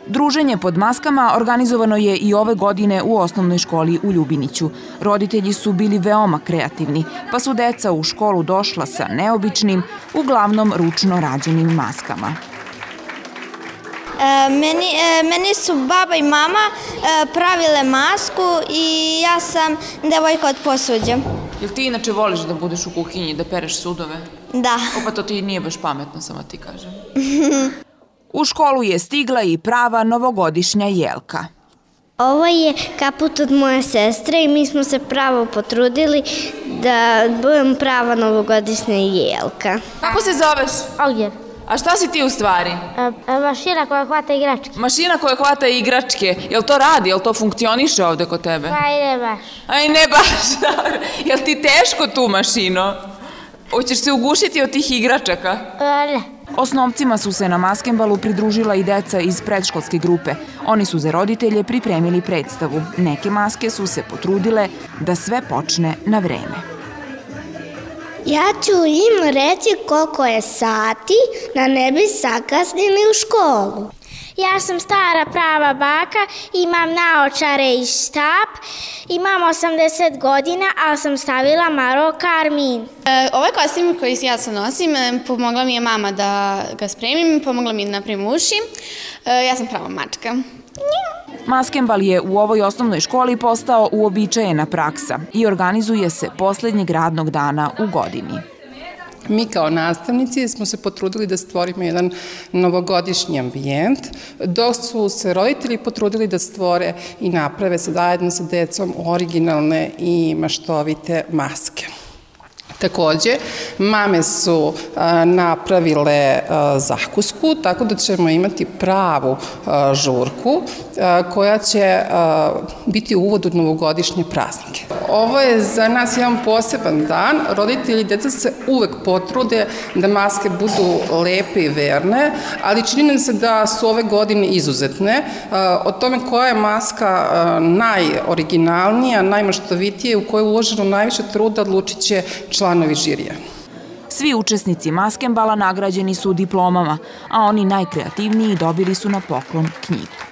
Druženje pod maskama organizovano je i ove godine u osnovnoj školi u Ljubiniću. Roditelji su bili veoma kreativni, pa su deca u školu došla sa neobičnim, uglavnom ručno rađenim maskama. Meni su baba i mama pravile masku i ja sam devojka od posuđa. Jel ti inače voliš da budeš u kuhinji, da pereš sudove? Da. Pa to ti nije baš pametno, samo ti kažem. U školu je stigla i prava novogodišnja jelka. Ovo je kaput od moje sestre i mi smo se pravo potrudili da budem prava novogodišnja jelka. Kako se zoveš? Ognjen. A šta si ti u stvari? Mašina koja hvata igračke. Mašina koja hvata igračke. Jel to radi? Jel to funkcioniše ovde kod tebe? Pa i ne baš. Aj ne baš. Jel ti teško tu mašino? Hoćeš se ugušiti od tih igračaka? Ne. Osnovcima su se na maskenbalu pridružila i deca iz predškolske grupe. Oni su za roditelje pripremili predstavu. Neke maske su se potrudile da sve počne na vreme. Ja ću im reći koliko je sati da ne bi sakasnili u školu. Ja sam stara prava baka, imam naočare i štap, imam 80 godina, ali sam stavila malo karmin. Ovaj kostim koji ja sad nosim, pomogla mi je mama da ga spremim, pomogla mi da napravim uši. Ja sam prava mačka. Maskenbal je u ovoj osnovnoj školi postao uobičajena praksa i organizuje se poslednjeg radnog dana u godini. Mi kao nastavnici smo se potrudili da stvorimo jedan novogodišnji ambijent, dok su se roditelji potrudili da stvore i naprave zajedno sa decom originalne i maštovite maske. Takođe, mame su napravile zakusku, tako da ćemo imati pravu žurku koja će biti uvod u novogodišnje praznike. Ovo je za nas jedan poseban dan. Roditelji i deca se uvek potrude da maske budu lepe i verne, ali čini nam se da su ove godine izuzetne. O tome koja je maska najoriginalnija, najmaštovitija, u kojoj je uloženo najviše truda, odlučit će članovi žirija. Svi učesnici maskenbala nagrađeni su diplomama, a oni najkreativniji dobili su na poklon knjigu.